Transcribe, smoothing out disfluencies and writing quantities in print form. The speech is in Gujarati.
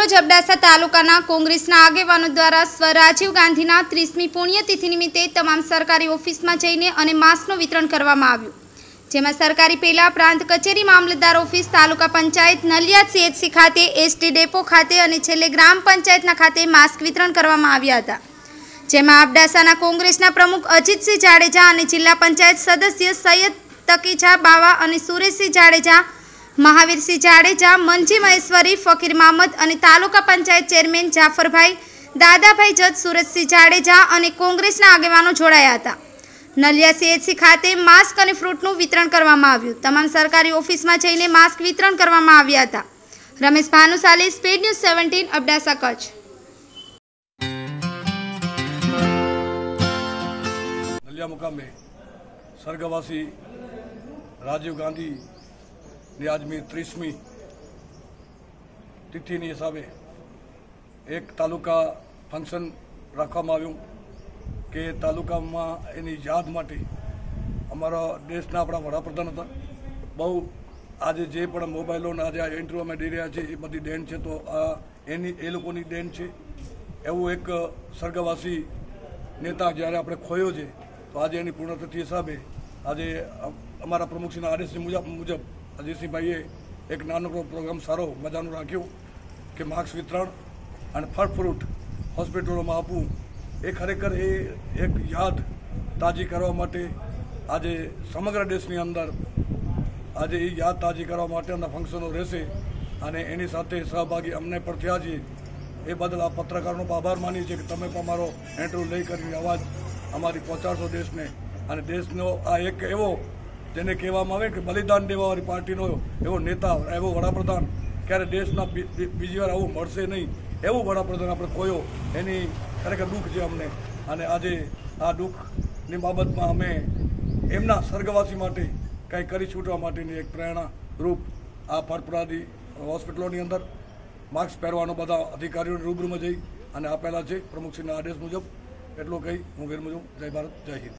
આજરોજ અબડાસા તાલુકાના કોંગ્રેસના આગેવાનો દ્વારા સ્વ રાજીવ ગાંધીના 30મી પુણ્યતિથિ નિમિત્તે તમામ સરકારી ઓફિસમાં જઈને અને માસ્કનું વિતરણ કરવામાં આવ્યું, જેમાં સરકારી પહેલા પ્રાંત કચેરી, મામલતદાર ઓફિસ, તાલુકા પંચાયત, નલિયા CHC ખાતે, એસટી ડેપો ખાતે અને છેલ્લે ગ્રામ પંચાયતના ખાતે માસ્ક વિતરણ કરવામાં આવ્યા હતા, જેમાં અબડાસાના કોંગ્રેસના પ્રમુખ અજીતસિંહ જાડેજા અને જિલ્લા પંચાયત સદસ્ય સૈયદ તકીજા બાવા અને સુરેશસિંહ જાડેજા, મહાવીરસિંહ જાડેજા, મંજી મહેશ્વરી, ફકીર મામદ અને તાલુકા પંચાયત ચેરમેન જાફરભાઈ, દાદાભાઈ જજ, સુરજસિંહ જાડેજા અને કોંગ્રેસના આગેવાનો જોડાયા હતા। નલિયા CHC ખાતે માસ્ક અને ફ્રૂટનું વિતરણ કરવામાં આવ્યું। તમામ સરકારી ઓફિસમાં જઈને માસ્ક વિતરણ કરવામાં આવ્યા હતા। Ramesh Bhanushali, speed news 17, Abdasa, Kutch. नलिया मुकामे स्वर्गवासी राजीव गांधी ની આજની 30મી તિથિની હિસાબે એક તાલુકા ફંક્શન રાખવામાં આવ્યું કે તાલુકામાં એની યાદ માટે અમારા દેશના આપણા વડાપ્રધાન હતા। બહુ આજે જે પણ મોબાઈલોના આજે ઇન્ટરવ્યુ અમે દઈ રહ્યા છે એ બધી દેન છે, તો આ એ લોકોની દેન છે। એવું એક સ્વર્ગવાસી નેતા જ્યારે આપણે ખોયો છે, તો આજે એની પૂર્ણતિથિ હિસાબે આજે અમારા પ્રમુખશ્રીના આદેશ મુજબ અજીતસિંહભાઈએ એક નાનકડો પ્રોગ્રામ સારો મજાનો રાખ્યો કે માસ્ક વિતરણ અને ફળ ફ્રૂટ હોસ્પિટલોમાં આપવું, એ ખરેખર એ એક યાદ તાજી કરવા માટે આજે સમગ્ર દેશની અંદર આજે એ યાદ તાજી કરવા માટેના ફંક્શનો રહેશે અને એની સાથે સહભાગી અમને પણ થયા છીએ। એ બદલ આ પત્રકારોનો આભાર માનીએ છીએ કે તમે પણ અમારો ઇન્ટરવ્યૂ લઈ કરીને અવાજ અમારી પહોંચાડશો દેશને, અને દેશનો આ એક એવો જેને કહેવામાં આવે કે બલિદાન દેવાવાળી પાર્ટીનો એવો નેતા, એવો વડાપ્રધાન ક્યારે દેશના બીજી વાર આવું મળશે નહીં, એવું વડાપ્રધાન આપણે ખોયો, એની ખરેખર દુઃખ છે અમને। અને આજે આ દુઃખની બાબતમાં અમે એમના સ્વર્ગવાસી માટે કંઈ કરી છૂટવા માટેની એક પ્રેરણા રૂપ આ ફળપ્રાદી હોસ્પિટલોની અંદર માસ્ક પહેરવાનો બધા અધિકારીઓને રૂબરૂમાં જઈ અને આપેલા છે પ્રમુખશ્રીના આદેશ મુજબ। એટલું કહી હું વિરમું છું। જય ભારત, જય હિન્દ।